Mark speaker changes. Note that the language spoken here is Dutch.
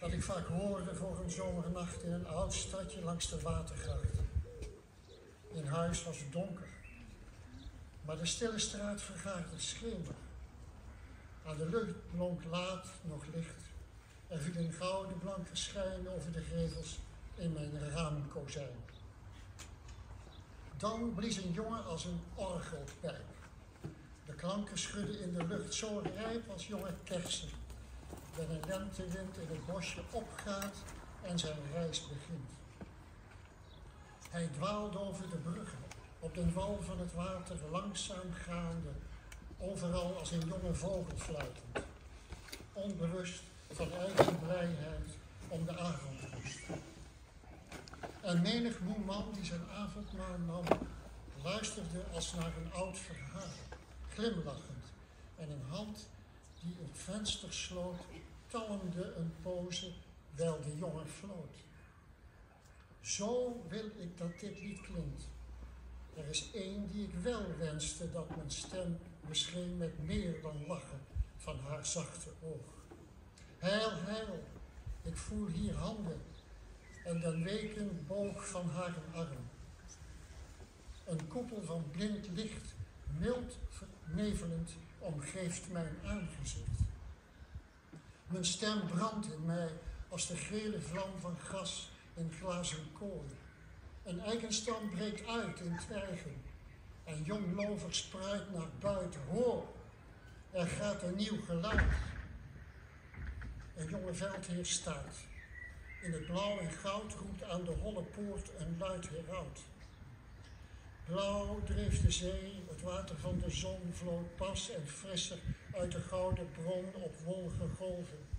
Speaker 1: dat ik vaak hoorde voor een zomernacht in een oud stadje langs de watergracht. In huis was het donker, maar de stille straat vergaarde schemer. Aan de lucht blonk laat nog licht. Er viel een gouden blanke schijn over de gevels in mijn raamkozijn. Dan blies een jongen als een orgelpijp. De klanken schudden in de lucht zo rijp als jonge kersen. Wanneer een lentewind in het bosje opgaat en zijn reis begint. Hij dwaalde over de bruggen, op den wal van het water langzaam gaande, overal als een jonge vogel fluitend. Onbewust van eigen blijheid om de avondrust. En menig moe man die zijn avondmaal nam, luisterde als naar een oud verhaal, glimlachend, en een hand die het venster sloot, talmde een poze, wijl de jongen floot. Zo wil ik dat dit lied klinkt. Er is één die ik wel wenste dat mijn stem bescheen met meer dan lachen van haar zachte oog. Heil, heil, ik voel hier handen en den weken boog van haar arm. Een koepel van blind licht, mild nevelend, omgeeft mijn aangezicht. Mijn stem brandt in mij als de gele vlam van gas in glazen kooi. Een eikenstam breekt uit in twijgen en jong lover spruit naar buiten. Hoor, er gaat een nieuw geluid. Een jonge veldheer staat. In het blauw en goud roept aan de holle poort een luid heraut. Blauw dreef de zee, het water van de zon vloot pas en frisser uit de gouden bron op wollige golven.